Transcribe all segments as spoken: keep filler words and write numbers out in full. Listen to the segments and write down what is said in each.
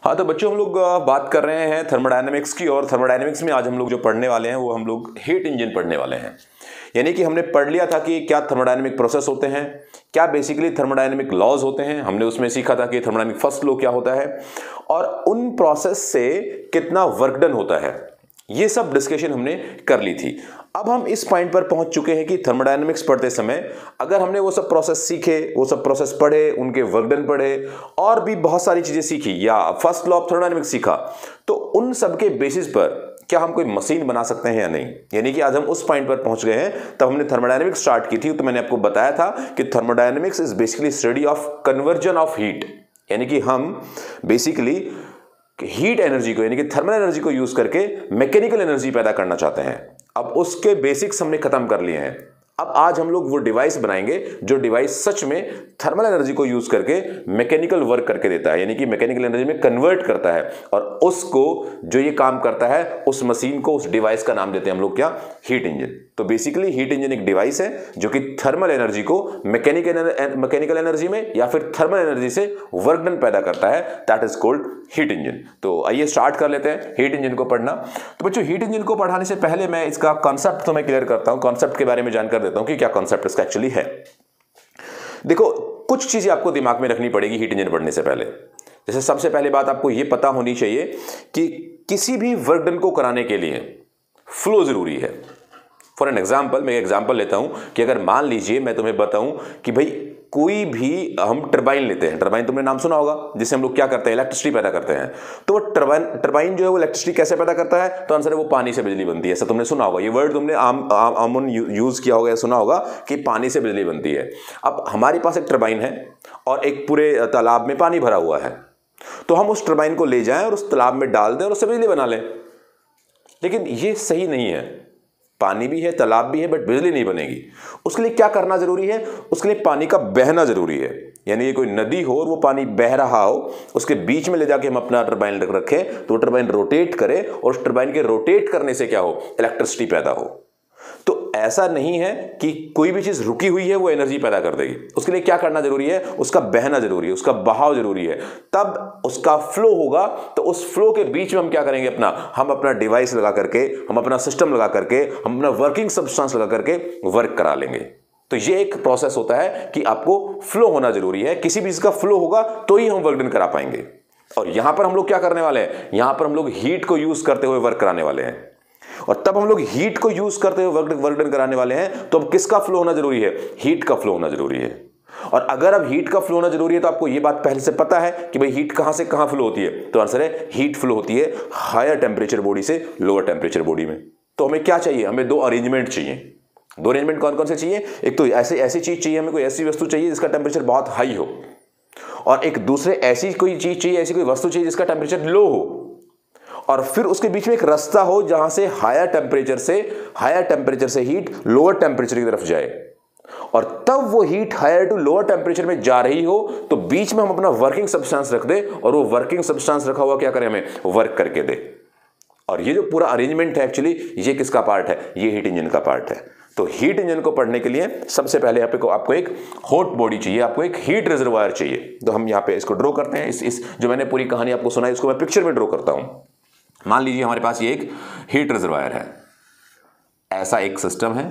हाँ तो बच्चों हम लोग अ, बात कर रहे हैं थर्मोडायनेमिक्स की। और थर्मोडायनेमिक्स में आज हम लोग जो पढ़ने वाले हैं वो हम लोग हीट इंजन पढ़ने वाले हैं। यानी कि हमने पढ़ लिया था कि क्या थर्मोडायनेमिक प्रोसेस होते हैं, क्या बेसिकली थर्मोडायनेमिक लॉज होते हैं। हमने उसमें सीखा था कि थर्मोडायनेमिक फर्स्ट लॉ क्या होता है और उन प्रोसेस से कितना वर्क डन होता है, ये सब डिस्कशन हमने कर ली थी। अब हम इस पॉइंट पर पहुंच चुके हैं कि थर्मोडायनेमिक्स पढ़ते समय अगर हमने वो सब प्रोसेस सीखे, वो सब प्रोसेस पढ़े, उनके वर्क डन पढ़े और भी बहुत सारी चीजें सीखी या फर्स्ट लॉ ऑफ थर्मोडायनेमिक्स सीखा, तो उन सब के बेसिस पर क्या हम कोई मशीन बना सकते हैं या नहीं। यानी कि आज हम उस पॉइंट पर पहुंच गए हैं। तब हमने थर्मोडायनेमिक्स स्टार्ट की थी तो मैंने आपको बताया था कि thermodynamics is basically study of conversion of heat. यानी कि हम बेसिकली हीट एनर्जी को यानी कि थर्मल एनर्जी को यूज करके मैकेनिकल एनर्जी पैदा करना चाहते हैं। अब उसके बेसिक्स हमने खत्म कर लिए हैं। अब आज हम लोग वो डिवाइस बनाएंगे जो डिवाइस सच में थर्मल एनर्जी को यूज करके मैकेनिकल वर्क करके देता है, यानी कि मैकेनिकल एनर्जी में कन्वर्ट करता है। और उसको जो ये काम करता है उस मशीन को, उस डिवाइस का नाम देते हैं हम लोग क्या, हीट इंजन। तो बेसिकली हीट इंजन एक डिवाइस है जो कि थर्मल एनर्जी को मैकेनिकल मैकेनिकल एनर्जी में या फिर थर्मल एनर्जी से वर्क डन पैदा करता है। That is called heat engine. तो आइए स्टार्ट कर लेते हैं हीट इंजन को पढ़ना। तो बच्चों हीट इंजन को पढ़ाने से पहले मैं इसका कॉन्सेप्ट तो मैं क्लियर करता हूं, कॉन्सेप्ट के बारे में जानकर देता हूं कि क्या कॉन्सेप्ट इसका एक्चुअली है। देखो कुछ चीजें आपको दिमाग में रखनी पड़ेगी हीट इंजन पढ़ने से पहले। जैसे सबसे पहले बात आपको यह पता होनी चाहिए कि किसी भी वर्क डन को कराने के लिए फ्लो जरूरी है। फॉर एन एग्जाम्पल, मैं एग्जाम्पल लेता हूं कि अगर मान लीजिए मैं तुम्हें बताऊं कि भाई कोई भी हम टरबाइन लेते हैं, टरबाइन तुमने नाम सुना होगा, जिससे हम लोग क्या करते हैं, इलेक्ट्रिसिटी पैदा करते हैं। तो वो टरबाइन टरबाइन जो है वो इलेक्ट्रिसिटी कैसे पैदा करता है, तो आंसर है वो पानी से बिजली बनती है। ऐसा तुमने सुना होगा, ये वर्ड तुमने आम आम यूज किया होगा या सुना होगा कि पानी से बिजली बनती है। अब हमारे पास एक टरबाइन है और एक पूरे तालाब में पानी भरा हुआ है, तो हम उस टरबाइन को ले जाएं और उस तालाब में डाल दें और उससे बिजली बना लें। लेकिन ये सही नहीं है। पानी भी है, तालाब भी है, बट बिजली नहीं बनेगी। उसके लिए क्या करना जरूरी है, उसके लिए पानी का बहना जरूरी है। यानी ये कोई नदी हो और वो पानी बह रहा हो, उसके बीच में ले जाके हम अपना टरबाइन रखें तो टरबाइन रोटेट करे और उस टरबाइन के रोटेट करने से क्या हो, इलेक्ट्रिसिटी पैदा हो। तो ऐसा नहीं है कि कोई भी चीज रुकी हुई है वो एनर्जी पैदा कर देगी। उसके लिए क्या करना जरूरी है, उसका बहना जरूरी है, उसका बहाव जरूरी है, तब उसका फ्लो होगा। तो उस फ्लो के बीच में हम क्या करेंगे, अपना हम अपना डिवाइस लगा करके, हम अपना सिस्टम लगा करके, हम अपना वर्किंग सब्सटेंस लगा करके वर्क करा लेंगे। तो ये एक प्रोसेस होता है कि आपको फ्लो होना जरूरी है। किसी भी चीज का फ्लो होगा तो ही हम वर्क डन करा पाएंगे। और यहां पर हम लोग क्या करने वाले हैं, यहां पर हम लोग हीट को यूज करते हुए वर्क कराने वाले हैं। और तब हम लोग हीट को यूज करते हुए वर्क वर्क डन कराने वाले हैं, तो अब किसका फ्लो होना जरूरी है, हीट का फ्लो होना जरूरी है। और अगर अब हीट का फ्लो होना जरूरी है तो आपको यह बात पहले से पता है कि भाई हीट कहां से कहां फ्लो होती है, तो आंसर है हीट फ्लो होती है हायर टेम्परेचर बॉडी से लोअर टेम्परेचर बॉडी में। तो हमें क्या चाहिए, हमें दो अरेंजमेंट चाहिए। दो अरेंजमेंट कौन कौन से चाहिए, एक तो ऐसे ऐसी चीज चाहिए, हमें कोई ऐसी वस्तु चाहिए जिसका टेम्परेचर बहुत हाई हो, और एक दूसरे ऐसी कोई चीज चाहिए, ऐसी कोई वस्तु चाहिए जिसका टेम्परेचर लो हो, और फिर उसके बीच में एक रास्ता हो जहां से हायर टेम्परेचर से हायर टेम्परेचर से हीट लोअर टेम्परेचर की तरफ जाए। और तब वो heat higher to lower temperature में जा रही हो तो बीच में हम अपना वर्किंग सब्सटेंस रख दे और वो वर्किंग सब्सटेंस रखा हुआ क्या करें, हमें वर्क करके दे। और ये जो पूरा अरेंजमेंट है एक्चुअली ये किसका पार्ट है, ये हीट इंजन का पार्ट है। तो हीट इंजन को पढ़ने के लिए सबसे पहले यहाँ पे आपको एक हॉट बॉडी चाहिए, आपको एक हीट रिजर्वायर चाहिए। तो हम यहाँ पे इसको ड्रॉ करते हैं। इस, इस जो मैंने पूरी कहानी आपको सुनाई इसको मैं पिक्चर में ड्रॉ करता हूं। मान लीजिए हमारे पास ये एक हीट रिजर्वायर है, ऐसा एक सिस्टम है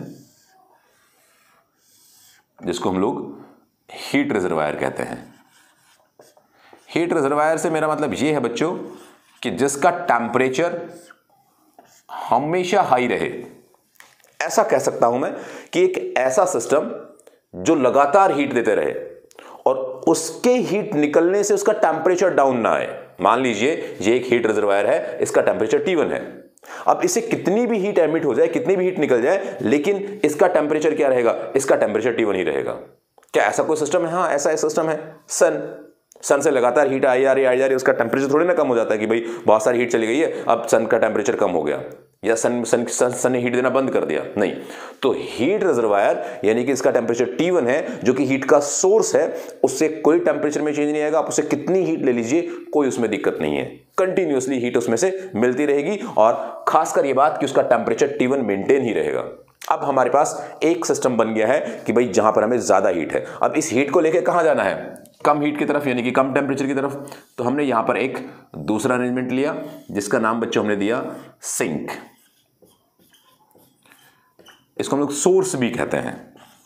जिसको हम लोग हीट रिजर्वायर कहते हैं। हीट रिजर्वायर से मेरा मतलब ये है बच्चों कि जिसका टेम्परेचर हमेशा हाई रहे। ऐसा कह सकता हूं मैं कि एक ऐसा सिस्टम जो लगातार हीट देते रहे और उसके हीट निकलने से उसका टेम्परेचर डाउन ना आए। मान लीजिए ये एक हीट रिजर्वायर है, इसका टेम्परेचर टी वन है। अब इसे कितनी भी हीट एमिट हो जाए, कितनी भी हीट निकल जाए, लेकिन इसका टेम्परेचर क्या रहेगा, इसका टेम्परेचर टी वन ही रहेगा। क्या ऐसा कोई सिस्टम है, हाँ ऐसा एक सिस्टम है। सन सन से लगातार हीट आई जा रही आई जा रही उसका टेम्परेचर थोड़ी ना कम हो जाता है कि भाई बहुत सारी हीट चली गई है अब सन का टेम्परेचर कम हो गया या सन सन सन, सन ने हीट देना बंद कर दिया, नहीं। तो हीट रिजर्वायर यानी कि इसका टेम्परेचर टी वन है जो कि हीट का सोर्स है, उससे कोई टेम्परेचर में चेंज नहीं आएगा। आप उससे कितनी हीट ले लीजिए कोई उसमें दिक्कत नहीं है, कंटिन्यूअसली हीट उसमें से मिलती रहेगी। और खासकर ये बात कि उसका टेम्परेचर टी वन मेंटेन ही रहेगा। अब हमारे पास एक सिस्टम बन गया है कि भाई जहां पर हमें ज्यादा हीट है, अब इस हीट को लेके कहां जाना है, कम हीट की तरफ, यानी कि कम टेम्परेचर की तरफ। तो हमने यहां पर एक दूसरा अरेंजमेंट लिया जिसका नाम बच्चों हमने दिया सिंक। इसको हम लोग सोर्स भी कहते हैं।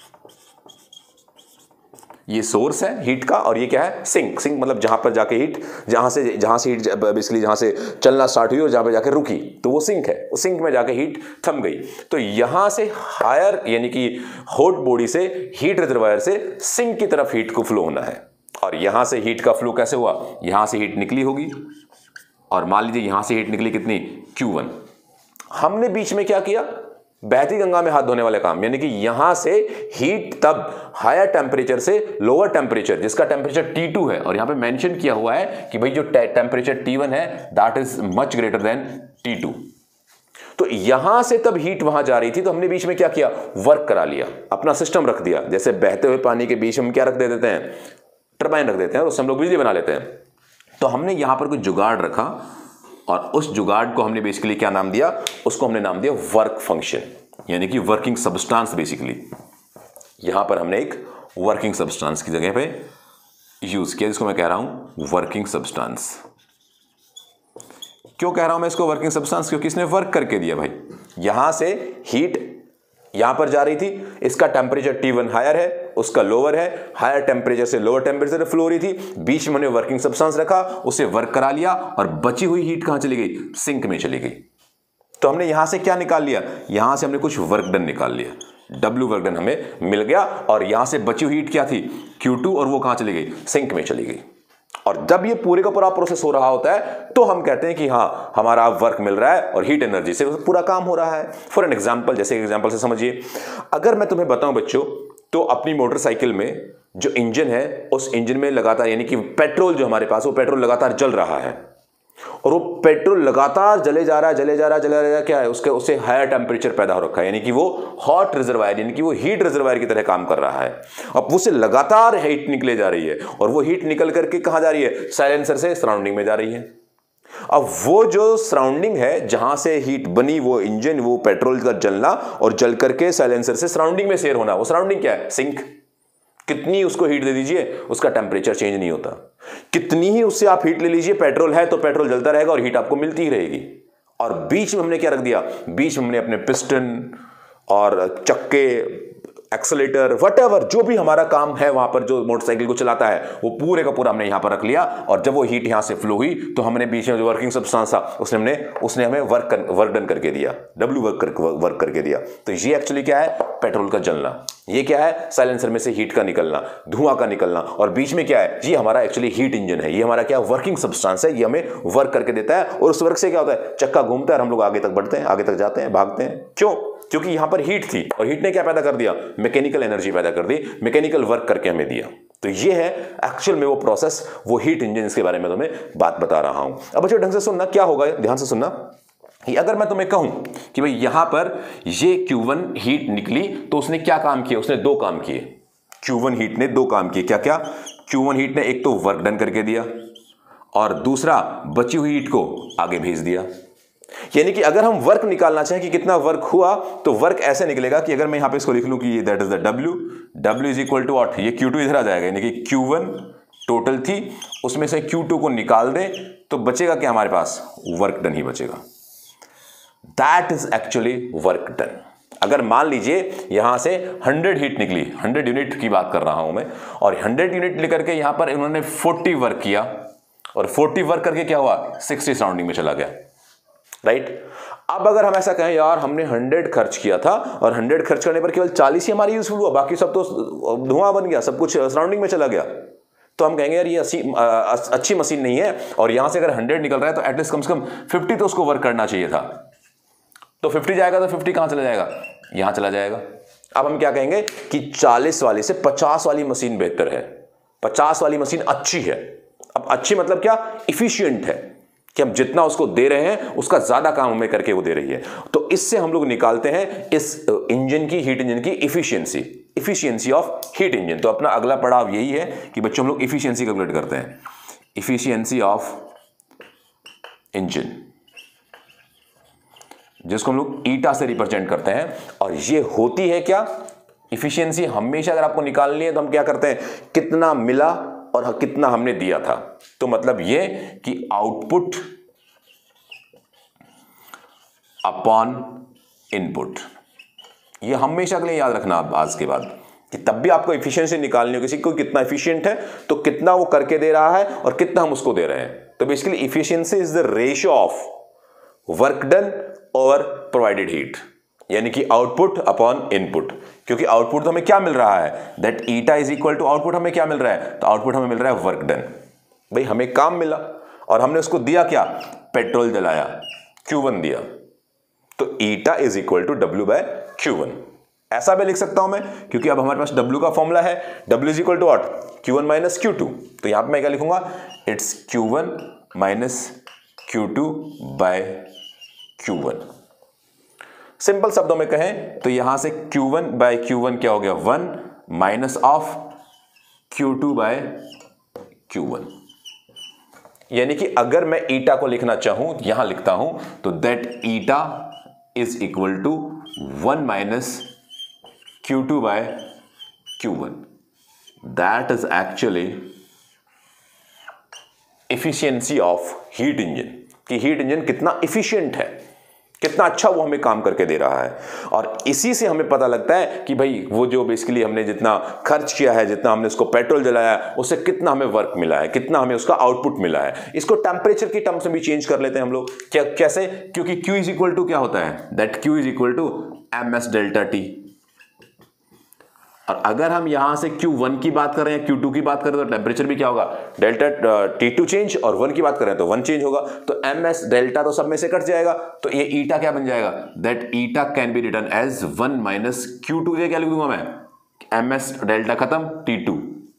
ये सोर्स है हीट का और ये क्या है, सिंक। सिंक मतलब जहां पर जाके हीट, जहां से जहां से हीट बेसिकली जहां से चलना स्टार्ट हुई और जहां पर जाके रुकी, तो वो सिंक है। उस सिंक में जाके हीट थम गई। तो यहां से हायर यानी कि हॉट बॉडी से हीट रिजर्वायर से सिंक की तरफ हीट को फ्लो होना है। और यहां से हीट का फ्लो कैसे हुआ, यहां से हीट निकली होगी और मान लीजिए यहां से हीट निकली कितनी, क्यू वन। हमने बीच में क्या किया, बहती गंगा में हाथ धोने वाले काम, यानी कि यहां से हीट तब हायर टेम्परेचर से लोअर टेम्परेचर, जिसका टेम्परेचर टी टू है और यहां पे मेंशन किया हुआ है कि भाई जो टेम्परेचर टी वन है that is much greater than T two. तो यहां से तब हीट वहां जा रही थी, तो हमने बीच में क्या किया, वर्क करा लिया, अपना सिस्टम रख दिया। जैसे बहते हुए पानी के बीच हम क्या रख दे देते हैं, टरबाइन रख देते हैं और उससे हम लोग बिजली बना लेते हैं। तो हमने यहां पर कुछ जुगाड़ रखा और उस जुगाड़ को हमने बेसिकली क्या नाम दिया, उसको हमने नाम दिया वर्क फंक्शन, यानी कि वर्किंग सब्सटेंस। बेसिकली यहां पर हमने एक वर्किंग सब्सटेंस की जगह पे यूज किया, जिसको मैं कह रहा हूं वर्किंग सब्सटेंस। क्यों कह रहा हूं मैं इसको वर्किंग सब्सटेंस, क्योंकि इसने वर्क करके दिया भाई। यहां से हीट यहां पर जा रही थी, इसका टेम्परेचर टी वन हायर है, उसका लोअर है, हायर टेम्परेचर से लोअर टेम्परेचर फ्लो हो रही थी, बीच में हमने वर्किंग सब्सटेंस रखा, उसे वर्क करा लिया और बची हुई हीट कहां चली गई, सिंक में चली गई। तो हमने यहां से क्या निकाल लिया, यहां से हमने कुछ वर्क डन निकाल लिया, W वर्क डन हमें मिल गया। और यहां से बची हुई हीट क्या थी, क्यू टू, और वो कहां चली गई, सिंक में चली गई। और जब ये पूरे का पूरा प्रोसेस हो रहा होता है तो हम कहते हैं कि हाँ हमारा वर्क मिल रहा है और हीट एनर्जी से पूरा काम हो रहा है। फॉर एन एग्जांपल, जैसे एग्जांपल से समझिए, अगर मैं तुम्हें बताऊं बच्चों, तो अपनी मोटरसाइकिल में जो इंजन है, उस इंजन में लगातार यानी कि पेट्रोल जो हमारे पास, वो पेट्रोल लगातार जल रहा है और वो पेट्रोल लगातार जले जा रहा है जले जा रहा है जले जा रहा है, क्या है उसके, उससे हायर टेम्परेचर पैदा हो रखा है, यानी कि वो हॉट रिजर्वायर यानी कि वो हीट रिजर्वायर की तरह काम कर रहा है। अब उससे लगातार हीट निकले जा रही है और वो हीट निकल करके कहां जा रही है, साइलेंसर से सराउंडिंग में जा रही है। अब वो जो सराउंडिंग है जहां से हीट बनी, वो इंजन, वो पेट्रोल का जलना और जल करके साइलेंसर से सराउंडिंग में शेयर होना, वो सराउंडिंग क्या है, सिंक। कितनी उसको हीट दे दीजिए उसका टेम्परेचर चेंज नहीं होता, कितनी ही उससे आप हीट ले लीजिए, पेट्रोल है तो पेट्रोल जलता रहेगा और हीट आपको मिलती ही रहेगी। और बीच में हमने क्या रख दिया, बीच में हमने अपने पिस्टन और चक्के, एक्सेलेटर, व्हाटएवर जो भी हमारा काम है वहां पर, जो मोटरसाइकिल को चलाता है, वो पूरे का पूरा हमने यहां पर रख लिया। और जब वो हीट यहां से फ्लो हुई तो हमने बीच में जो वर्किंग सब्सटेंस था उसने हमने उसने हमें वर्क कर, वर्क डन करके दिया, डब्ल्यू वर्क कर, वर्क करके दिया। तो ये एक्चुअली क्या है, पेट्रोल का जलना, ये क्या है, साइलेंसर में से हीट का निकलना, धुआं का निकलना। और बीच में क्या है, ये हमारा एक्चुअली हीट इंजन है, ये हमारा क्या वर्किंग सब्सटेंस है, ये हमें वर्क करके देता है। और उस वर्क से क्या होता है, चक्का घूमता है और हम लोग आगे तक बढ़ते हैं, आगे तक जाते हैं, भागते हैं। क्यों, क्योंकि यहां पर हीट थी और हीट ने क्या पैदा कर दिया, मैकेनिकल एनर्जी पैदा कर दी, मैकेनिकल वर्क करके हमें दिया। तो ये है एक्चुअल में वो प्रोसेस, वो हीट इंजन, इसके बारे में तुम्हें बात बता रहा हूं। अब बच्चों ढंग से सुनना, क्या होगा ध्यान से सुनना कि अगर मैं तुम्हें कहूं कि भाई यहां पर ये क्यू वन हीट निकली तो उसने क्या काम किया, उसने दो काम किए। क्यू वन हीट ने दो काम किए, क्या क्या, क्यू वन हीट ने एक तो वर्क डन करके दिया और दूसरा बची हुई हीट को आगे भेज दिया। यानी कि अगर हम वर्क निकालना चाहें कि कितना वर्क हुआ, तो वर्क ऐसे निकलेगा कि अगर मैं यहां पे इसको लिख लूं कि that is the W, W is equal to what, ये क्यू टू इधर आ जाएगा, यानी कि क्यू वन टोटल थी, उसमें से क्यू टू को निकाल दें तो बचेगा क्या हमारे पास, वर्क डन ही बचेगा। That is actually work done. अगर मान लीजिए यहां से हंड्रेड हीट निकली, हंड्रेड यूनिट की बात कर रहा हूं मैं, और हंड्रेड यूनिट लेकर के यहां पर इन्होंने फोर्टी वर्क किया और फोर्टी वर्क करके क्या हुआ, सिक्सटी सराउंडिंग में चला गया, राइट right? अब अगर हम ऐसा कहें यार हमने हंड्रेड खर्च किया था और हंड्रेड खर्च करने पर केवल चालीस ही हमारी यूजफुल हुआ, बाकी सब तो धुआं बन गया, सब कुछ सराउंडिंग में चला गया, तो हम कहेंगे यार ये अच्छी अच्छी मशीन नहीं है। और यहां से अगर हंड्रेड निकल रहा है तो एटलीस्ट कम से कम फिफ्टी तो उसको वर्क करना चाहिए था। तो फिफ्टी जाएगा तो फिफ्टी कहां चला जाएगा, यहां चला जाएगा। अब हम क्या कहेंगे कि चालीस वाली से पचास वाली मशीन बेहतर है, पचास वाली मशीन अच्छी है। अब अच्छी मतलब क्या, इफिशियंट है, कि हम जितना उसको दे रहे हैं उसका ज्यादा काम हमें करके वो दे रही है। तो इससे हम लोग निकालते हैं इस इंजन की, हीट इंजन की efficiency, efficiency of heat engine. तो अपना अगला पड़ाव यही है कि बच्चों हम लोग इफिशियंसी कैलकुलेट करते हैं, इफिशियंसी ऑफ इंजन। जिसको हम लोग ईटा से रिप्रेजेंट करते हैं। और ये होती है क्या, इफिशियंसी। हमेशा अगर आपको निकालनी है तो हम क्या करते हैं, कितना मिला और कितना हमने दिया था। तो मतलब ये कि आउटपुट अपॉन इनपुट, ये हमेशा के लिए याद रखना आप आज के बाद, कि तब भी आपको इफिशियंसी निकालनी हो किसी को, कितना इफिशिएंट है तो कितना वो करके दे रहा है और कितना हम उसको दे रहे हैं। तो basically efficiency is the ratio of work done over provided heat, यानी कि आउटपुट अपॉन इनपुट। क्योंकि आउटपुट तो हमें क्या मिल रहा है, that eta is equal to output हमें क्या मिल रहा है, तो आउटपुट हमें मिल रहा है वर्क डन। भाई हमें काम मिला और हमने उसको दिया क्या, पेट्रोल जलाया, क्यू वन दिया, तो eta is equal to W by Q one. ऐसा भी लिख सकता हूं मैं, क्योंकि अब हमारे पास W का फॉर्मूला है, W is equal to what, Q one minus Q two. तो यहां पे मैं क्या लिखूंगा, it's Q one minus Q two by Q one. Simple शब्दों में कहें तो यहां से Q one by Q one क्या हो गया, one minus of Q two by Q one. यानी कि अगर मैं ईटा को लिखना चाहूं, यहां लिखता हूं, तो that eta is equal to one minus Q two by Q one. That is actually efficiency of heat engine, कि हीट इंजन कितना एफिशिएंट है, कितना अच्छा वो हमें काम करके दे रहा है। और इसी से हमें पता लगता है कि भाई वो जो बेसिकली हमने जितना खर्च किया है, जितना हमने उसको पेट्रोल जलाया, उससे कितना हमें वर्क मिला है, कितना हमें उसका आउटपुट मिला है। इसको टेम्परेचर की टर्म्स में भी चेंज कर लेते हैं हम लोग। क्या, कैसे, क्योंकि Q इज इक्वल टू क्या होता है, that Q is equal to M S delta T. और अगर हम यहां से क्यू वन की बात कर रहे हैं, क्यू टू की बात करें तो टेम्परेचर भी क्या होगा, डेल्टा टी टू चेंज, और वन की बात करें तो वन चेंज होगा। तो एम एस डेल्टा तो सब में से कट जाएगा, तो ये ईटा क्या बन जाएगा, that eta can be written as one minus Q two. ये क्या लिख दूंगा मैं, एम एस डेल्टा खत्म, टी टू,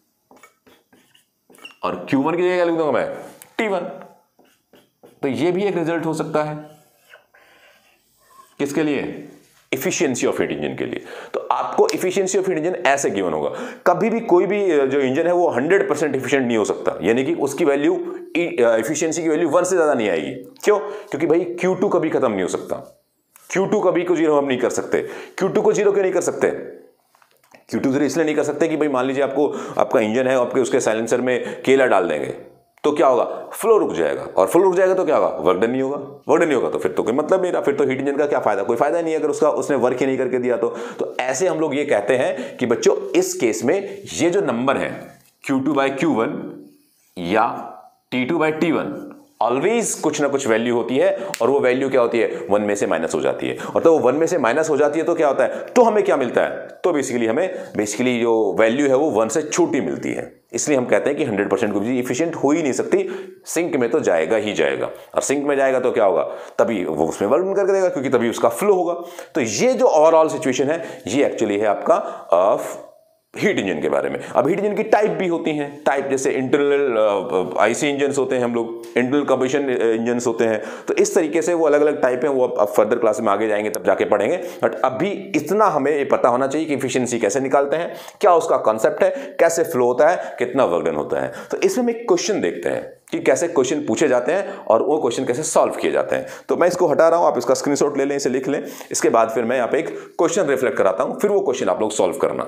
और क्यू वन की जगह क्या लिख दूंगा मैं, टी वन। तो ये भी एक रिजल्ट हो सकता है, किसके लिए, इफिशियंसी ऑफ हीट इंजन के लिए। तो आपको इफिशियंसी ऑफ हीट इंजन ऐसे गिवन होगा। कभी भी कोई भी जो इंजन है वो हंड्रेड परसेंट इफिशियंट नहीं हो सकता, यानी कि उसकी वैल्यू, इफिशियंसी की वैल्यू वन से ज्यादा नहीं आएगी। क्यों, क्योंकि भाई क्यू टू कभी खत्म नहीं हो सकता, क्यू टू कभी को जीरो हम नहीं कर सकते। क्यू टू को जीरो क्यों नहीं कर सकते, क्यू टू जीरो इसलिए नहीं कर सकते कि भाई मान लीजिए आपको, आपका इंजन है, आपके उसके साइलेंसर में केला डाल देंगे तो क्या होगा, फ्लो रुक जाएगा, और फ्लो रुक जाएगा तो क्या होगा, वर्क डन नहीं होगा। वर्क डन नहीं होगा तो फिर तो कोई मतलब नहीं रहा, फिर तो हीट इंजन का क्या फायदा, कोई फायदा नहीं है अगर उसका उसने वर्क ही नहीं करके दिया तो। तो ऐसे हम लोग ये कहते हैं कि बच्चों इस केस में ये जो नंबर है Q two by Q one या T two by T one, always कुछ ना कुछ वैल्यू होती है, और वो वैल्यू क्या होती है, वन में से माइनस हो जाती है। और तो वो वन में से माइनस हो जाती है तो क्या होता है, तो हमें क्या मिलता है, तो बेसिकली हमें बेसिकली जो वैल्यू है वो वन से छोटी मिलती है। इसलिए हम कहते हैं कि हंड्रेड परसेंट कोई चीज इफिशिएंट हो ही नहीं सकती, सिंक में तो जाएगा ही जाएगा, और सिंक में जाएगा तो क्या होगा, तभी वो उसमें वर्क करके देगा, क्योंकि तभी उसका फ्लो होगा। तो ये जो ओवरऑल सिचुएशन है, ये एक्चुअली है आपका ऑफ हीट इंजन के बारे में। अब हीट इंजन की टाइप भी होती हैं, टाइप जैसे इंटरनल आईसी इंजन होते हैं हम लोग, इंटरनल कंबशन इंजन होते हैं। तो इस तरीके से वो अलग अलग टाइप हैं, वो अब फर्दर क्लास में आगे जाएंगे तब जाके पढ़ेंगे। बट अभी इतना हमें ये पता होना चाहिए कि इफिशियंसी कैसे निकालते हैं, क्या उसका कॉन्सेप्ट है, कैसे फ्लो होता है, कितना वर्क डन होता है। तो इसमें हम एक क्वेश्चन देखते हैं कि कैसे क्वेश्चन पूछे जाते हैं और वो क्वेश्चन कैसे सॉल्व किए जाते हैं। तो मैं इसको हटा रहा हूं, आप इसका स्क्रीनशॉट ले लें, इसे लिख लें। इसके बाद फिर मैं यहाँ पे एक क्वेश्चन रिफ्लेक्ट कराता हूं, फिर वो क्वेश्चन आप लोग सॉल्व करना।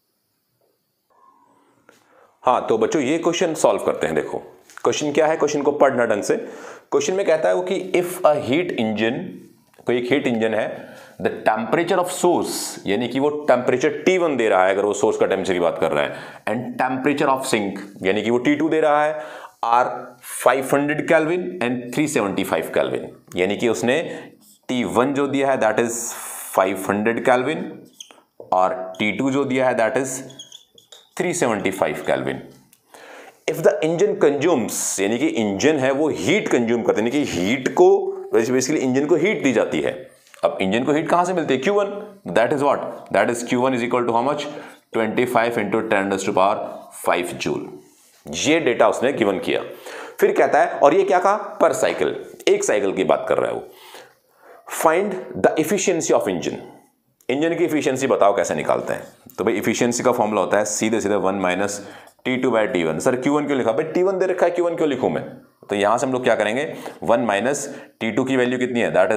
हाँ, तो बच्चों ये क्वेश्चन सॉल्व करते हैं। देखो क्वेश्चन क्या है, क्वेश्चन को पढ़ना ढंग से। क्वेश्चन में कहता है वो कि इफ अ हीट इंजन, कोई एक हीट इंजन है, द टेम्परेचर ऑफ सोर्स, यानी कि वो टेम्परेचर टी वन दे रहा है अगर वो सोर्स का टेम्परेचर की बात कर रहा है, एंड टेम्परेचर ऑफ सिंक यानी कि वो टी टू दे रहा है, are five hundred kelvin and three seventy five kelvin, यानी कि उसने टी वन जो दिया है that is five hundred kelvin, और टी टू जो दिया है that is three seventy five kelvin. If the engine consumes, यानी कि इंजन है वो हीट कंज्यूम करते हैं, यानी कि हीट को बेसिकली इंजन को हीट दी जाती है। अब इंजन को हीट कहां से मिलती है, Q one, that is what, that is Q one is equal to how much, twenty five into ten to power five joule. ये डेटा उसने गिवन किया। फिर कहता है, और ये क्या कहा, पर साइकिल, एक साइकिल की बात कर रहा है वो। Find the efficiency of engine, engine की इफिशियंसी बताओ कैसे निकालते हैं। तो भाई इफिशियंसी का फॉर्मूला होता है सीधे सीधे one minus T two by T one. Sir Q one क्यों लिखा, भाई टी वन दे रखा है, क्यू वन क्यों लिखूं मैं। तो यहां से हम लोग क्या करेंगे, वन माइनस टी टू की वैल्यू कितनी है, दैट इज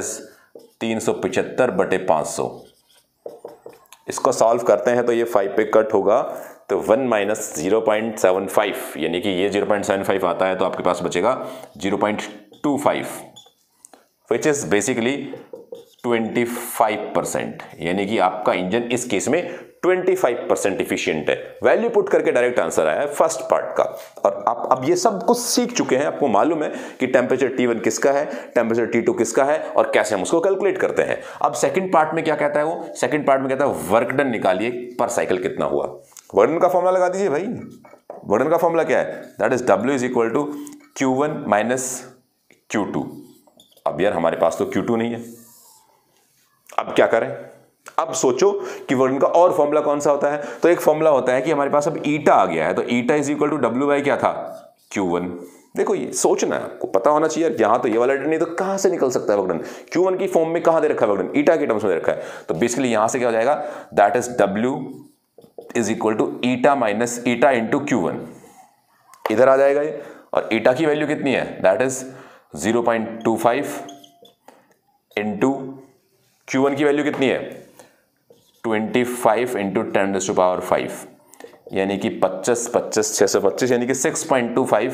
तीन सौ पिचहत्तर बटे पाँच सौ। इसको सॉल्व करते हैं तो ये फाइव पे कट होगा, तो one minus zero point seven five, यानी कि ये जीरो पॉइंट सेवन फाइव आता है तो आपके पास बचेगा zero point two five, which is basically twenty five percent, यानी कि आपका इंजन इस केस में ट्वेंटी फाइव परसेंट इफिशियंट है। वैल्यू पुट करके डायरेक्ट आंसर आया है फर्स्ट पार्ट का। और आप अब ये सब कुछ सीख चुके हैं, आपको मालूम है कि टेम्परेचर टी वन किसका है, टेम्परेचर टी टू किसका है और कैसे हम उसको कैलकुलेट करते हैं। अब सेकंड पार्ट में क्या कहता है वो, सेकंड पार्ट में कहता है वर्क डन निकालिए पर साइकिल कितना हुआ। वर्क डन का फॉर्मूला लगा दीजिए भाई। वर्क डन का फॉर्मूला क्या है, that is W is equal to Q one minus Q two. अब यार हमारे पास तो क्यू टू नहीं है, अब क्या करें। अब सोचो कि वर्क डन का और फॉर्मूला कौन सा होता है, तो एक फॉर्मूला होता है कि हमारे पास अब ईटा आ गया है, तो eta is equal to W by क्या था, क्यू वन। देखो ये सोचना है, आपको पता होना चाहिए यहां तो ये वाला नहीं तो कहां से निकल सकता है वर्क डन, क्यू वन की फॉर्म में कहां दे रखा है वर्क डन, ईटा के टर्म्स में दे रखा है। तो बेसिकली यहां से क्या हो जाएगा, that is W is equal to eta minus eta into Q one, इधर आ जाएगा ये। और ईटा की वैल्यू कितनी है, that is zero point two five into Q one की वैल्यू कितनी है, twenty five into ten to power five, यानी कि पच्चीस पच्चीस छह सौ पच्चीस, यानी कि six point two five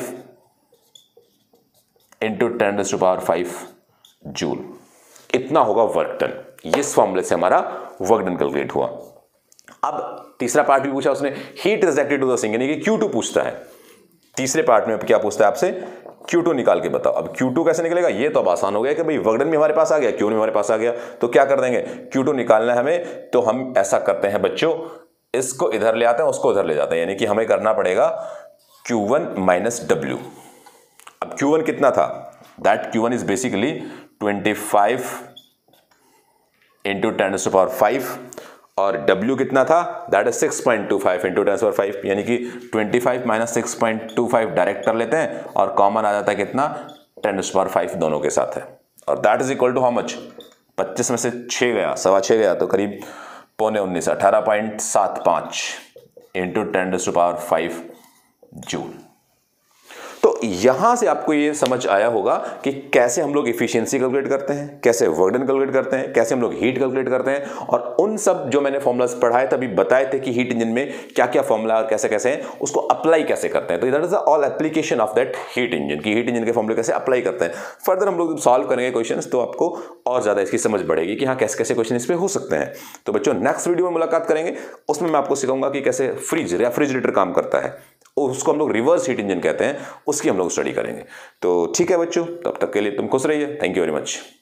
into ten to power five joule, इतना होगा वर्क डन। इस फॉर्मूले से हमारा वर्क डन कैलकुलेट हुआ। अब तीसरा पार्ट भी पूछा उसने, heat rejected to the sink, यानी कि क्यू टू पूछता है। तीसरे पार्ट में क्या पूछता है आपसे, क्यू टू निकाल के बताओ। अब क्यू टू कैसे निकलेगा, ये तो अब आसान हो गया कि भाई वर्क डन भी हमारे पास आ गया, क्यू वन भी हमारे पास आ गया, तो क्या कर देंगे, क्यू टू निकालना है हमें, तो हम ऐसा करते हैं बच्चों, इसको इधर ले आते हैं, उसको उधर ले जाते हैं, यानी कि हमें करना पड़ेगा क्यू वन माइनस डब्ल्यू। अब क्यू वन कितना था, that Q one is basically twenty five into ten to power five, और W कितना था, that is six point two five into ten to power five, यानी कि twenty five minus six point two five direct कर लेते हैं और common आ जाता है कितना, टेन टू पावर फाइव दोनों के साथ है। और that is equal to how much, पच्चीस में से छः गया, सवा छः गया, तो करीब पौने उन्नीस, अठारह पॉइंट सात पाँच into ten to power five joule. तो यहां से आपको ये समझ आया होगा कि कैसे हम लोग इफिशियंसी कैलकुलेट करते हैं, कैसे वर्क डन कैलकुलेट करते हैं, कैसे हम लोग हीट कैलकुलेट करते हैं, और उन सब जो मैंने फॉर्मुलास पढ़ाए तभी बताए थे कि हीट इंजन में क्या क्या फॉर्मुला और कैसे कैसे हैं, उसको अप्लाई कैसे करते हैं। तो that is all application of that heat engine, की हीट इंजन के फॉर्मुले कैसे अप्लाई करते हैं। फर्दर हम लोग सॉल्व करेंगे क्वेश्चन, तो आपको और ज्यादा इसकी समझ बढ़ेगी कि हाँ कैसे कैसे क्वेश्चन इस पे हो सकते हैं। तो बच्चों नेक्स्ट वीडियो में मुलाकात करेंगे, उसमें मैं आपको सिखाऊंगा कि कैसे फ्रिज रेफ्रिजरेटर काम करता है, उसको हम लोग रिवर्स हीट इंजन कहते हैं, उसकी हम लोग स्टडी करेंगे। तो ठीक है बच्चों, तब तक के लिए तुम खुश रहिए। Thank you very much.